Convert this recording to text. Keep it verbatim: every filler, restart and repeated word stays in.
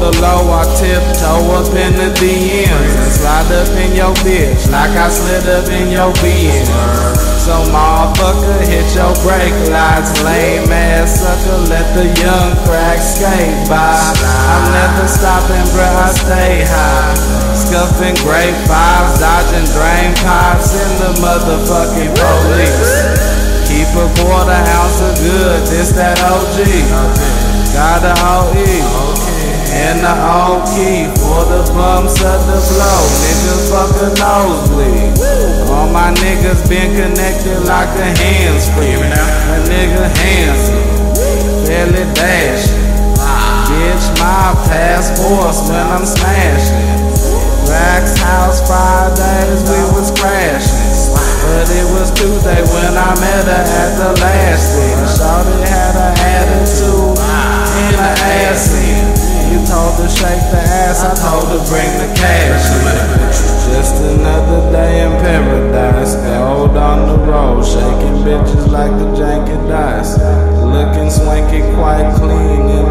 the low, I tiptoe up in the D Ms and slide up in your bitch like I slid up in your B M. So motherfucker, hit your brake lights, lame ass sucker, let the young crack skate by. I'm never stopping, bruh, I stay high. Scuffing grape vibes, dodging drain pipes in the motherfucking police. Keep a quarter ounce of good, this that O G. Got the O E and the O key for the bumps of the blow. Nigga, fuck a nosebleed. All my niggas been connected like a hands-free. A nigga handsome, fairly dashing. Bitch, my passports when I'm smashing. Rack's house Fridays, we was crashing. But it was Tuesday when I met her at the last thing. Shawty had an attitude and an ass in. You told her shake the ass, I told her bring the cash in. Just another day in paradise, old on the road, shaking bitches like the janky dice. Looking swanky, quite clean.